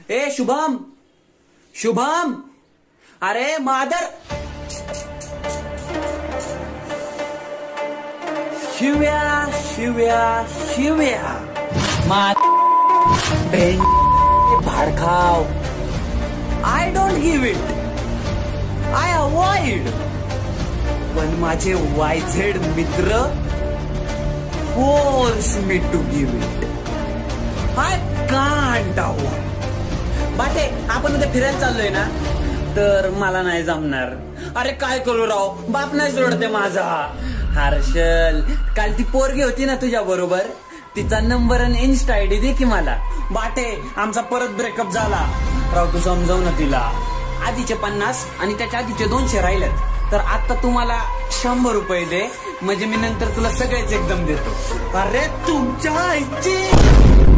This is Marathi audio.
ए शुभम, शुभम, अरे मादर, शिव्या शिव्या शिव्या, भाडखाव. I don't give it, I avoid. पण माझे वायझेड मित्र force me to give it. I can't avoid. बाटे, आपण उद्या फिरायला चाललोय ना, तर मला नाही जमणार. अरे काय करू राव, बाप नाही सोडते माझा. हर्षल, काल ती पोरगी होती ना तुझ्या बरोबर, तिचा नंबर आणि इन्स्टा आयडी दे की मला. बाटे, आमचा परत ब्रेकअप झाला राव, तू समजाव ना तिला. आधीचे 50 आणि त्याच्या आधीचे 200 राहिलेत, तर आता तुम्हाला 100 रुपये दे, म्हणजे मी नंतर तुला सगळेच एकदम देतो. अरे तुमच्या आईची